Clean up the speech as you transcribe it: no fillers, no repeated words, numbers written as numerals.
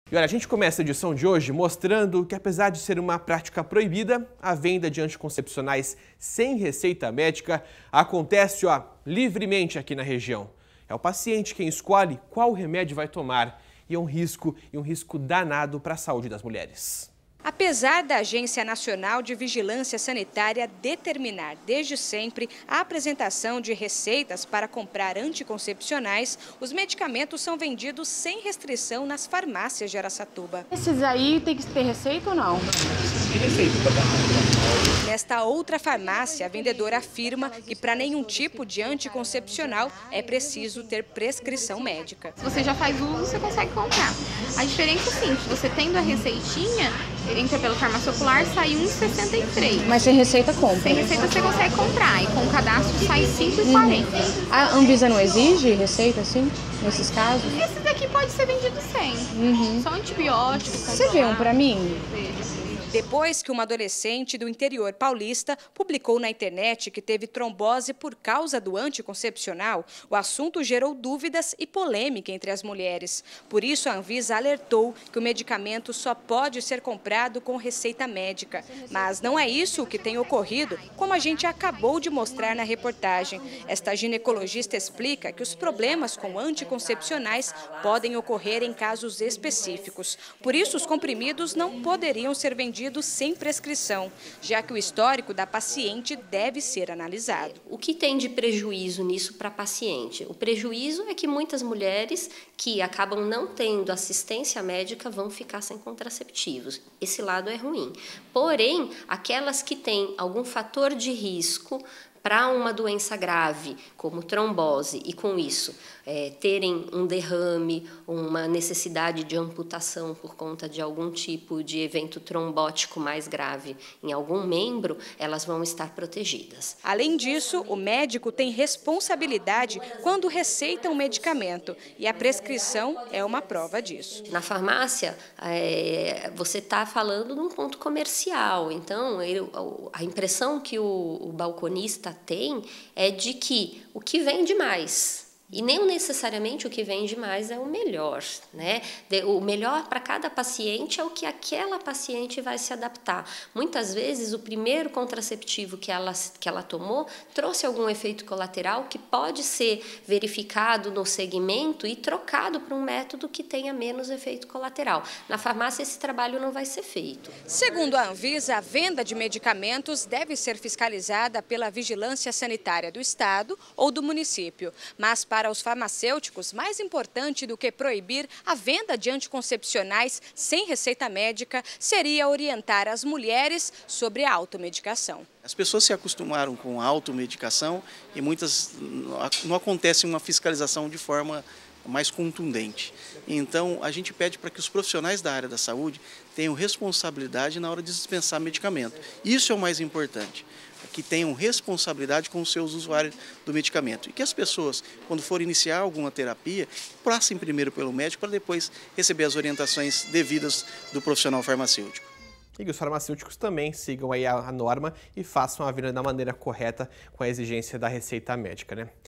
E olha, a gente começa a edição de hoje mostrando que, apesar de ser uma prática proibida, a venda de anticoncepcionais sem receita médica acontece livremente aqui na região. É o paciente quem escolhe qual remédio vai tomar e é um risco danado para a saúde das mulheres. Apesar da Agência Nacional de Vigilância Sanitária determinar desde sempre a apresentação de receitas para comprar anticoncepcionais, os medicamentos são vendidos sem restrição nas farmácias de Araçatuba. Esses aí tem que ter receita ou não? Tem receita para dar. Nesta outra farmácia, a vendedora afirma que para nenhum tipo de anticoncepcional é preciso ter prescrição médica. Se você já faz uso, você consegue comprar. A diferença é simples, você tendo a receitinha, entra pelo farmácia popular, sai R$ 1,63. Mas sem receita compra? Sem receita você consegue comprar e com o cadastro sai R$ 5,40. A Anvisa não exige receita assim, nesses casos? Esse daqui pode ser vendido sem. São antibióticos. Você vê um pra mim? Depois que uma adolescente do interior paulista publicou na internet que teve trombose por causa do anticoncepcional, o assunto gerou dúvidas e polêmica entre as mulheres. Por isso, a Anvisa alertou que o medicamento só pode ser comprado com receita médica. Mas não é isso o que tem ocorrido, como a gente acabou de mostrar na reportagem. Esta ginecologista explica que os problemas com anticoncepcionais podem ocorrer em casos específicos. Por isso, os comprimidos não poderiam ser vendidos sem prescrição, já que o histórico da paciente deve ser analisado. O que tem de prejuízo nisso para a paciente? O prejuízo é que muitas mulheres que acabam não tendo assistência médica vão ficar sem contraceptivos. Esse lado é ruim. Porém, aquelas que têm algum fator de risco para uma doença grave, como trombose, e com isso terem um derrame, uma necessidade de amputação por conta de algum tipo de evento trombótico mais grave em algum membro, elas vão estar protegidas. Além disso, o médico tem responsabilidade quando receita um medicamento, e a prescrição é uma prova disso. Na farmácia, você está falando de um ponto comercial, então a impressão que o balconista tem é de que o que vende mais, e nem necessariamente o que vende mais é o melhor, né? O melhor para cada paciente é o que aquela paciente vai se adaptar. Muitas vezes o primeiro contraceptivo que ela tomou trouxe algum efeito colateral que pode ser verificado no segmento e trocado para um método que tenha menos efeito colateral. Na farmácia esse trabalho não vai ser feito. Segundo a Anvisa, a venda de medicamentos deve ser fiscalizada pela Vigilância Sanitária do Estado ou do município, mas para os farmacêuticos, mais importante do que proibir a venda de anticoncepcionais sem receita médica seria orientar as mulheres sobre a automedicação. As pessoas se acostumaram com a automedicação e muitas não acontece uma fiscalização de forma mais contundente. Então, a gente pede para que os profissionais da área da saúde tenham responsabilidade na hora de dispensar medicamento. Isso é o mais importante, que tenham responsabilidade com os seus usuários do medicamento. E que as pessoas, quando forem iniciar alguma terapia, passem primeiro pelo médico para depois receber as orientações devidas do profissional farmacêutico. E que os farmacêuticos também sigam aí a norma e façam a venda da maneira correta com a exigência da receita médica, né?